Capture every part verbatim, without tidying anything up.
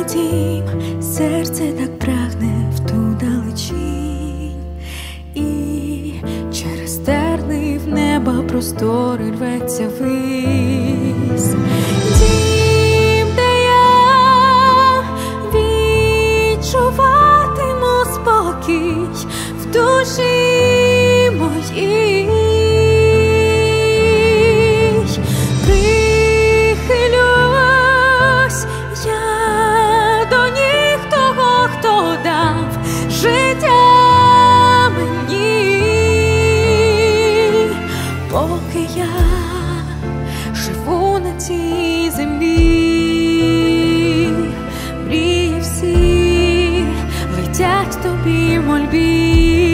дім, серце так прагне в ту далечінь, і через терни в неба простори рветься ввись. Дім, де я відчуватиму спокій в душі моїй. Прихилюсь я до ніг того, хто дав життя мені, поки я живу на цій землі. Мрії всі летять тобі в мольбі.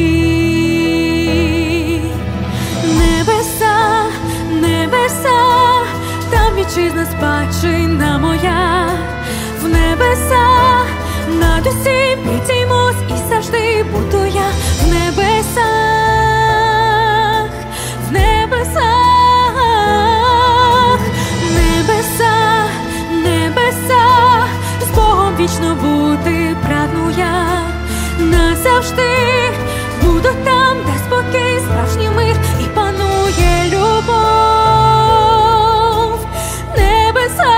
Небеса, небеса, там вітчизна спадщина моя. В небеса над усім підіймусь і завжди буду я. В небесах, в небесах, небеса, небеса, з Богом вічно бути прагну я. Назавжди буду там, де спокій, справжній мир і панує любов. Небеса.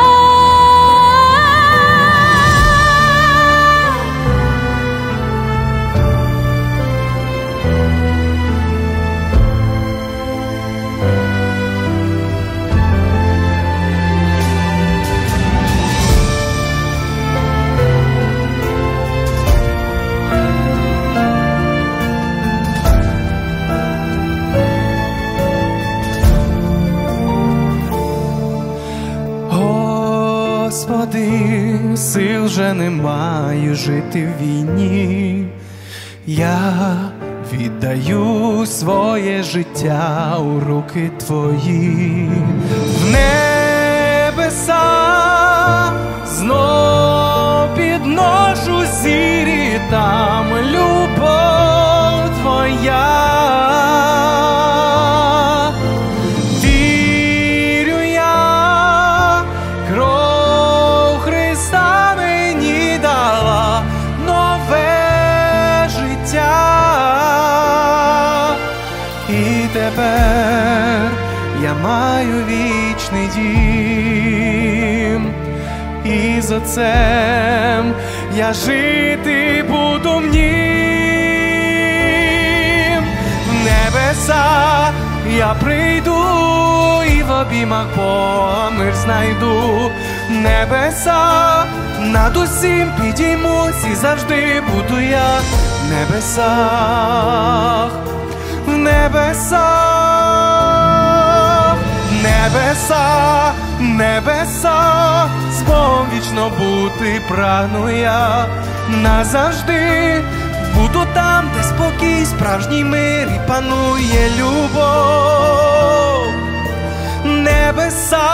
Господи, сил вже немає жити в війні. Я віддаю своє життя у руки Твої. В небеса знов підношу зірі, там любов Твоя. Тепер я маю вічний дім, і з Отцем я жити буду в нім. В небеса я прийду і в обіймах Бога мир знайду. В небеса над усім підіймусь і завжди буду я. В небесах, в небесах, небеса, небеса, з Богом вічно бути прагну я. Назавжди буду там, де спокій, справжній мир і панує любов. Небеса,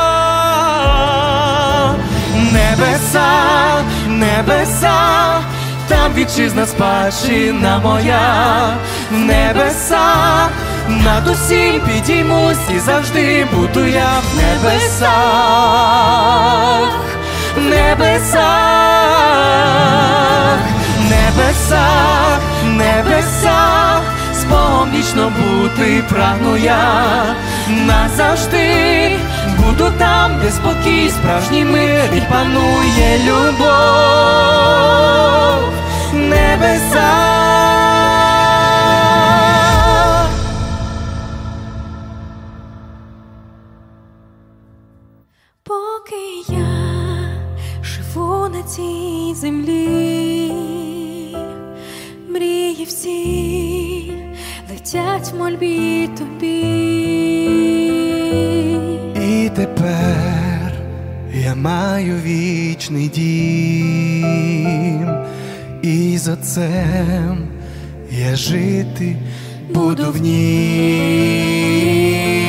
небеса, небеса, там вітчизна спадщина моя. В небеса над усім підіймусь і завжди буду я. В небесах, в небесах, небесах, небесах, з Богом вічно бути прагну я. Назавжди буду там, де спокій, справжній мир і панує любов. Небеса. Поки я живу на цій землі, мрії всі летять в мольбі тобі. І тепер я маю вічний дім, і з Отцем я жити буду в ній.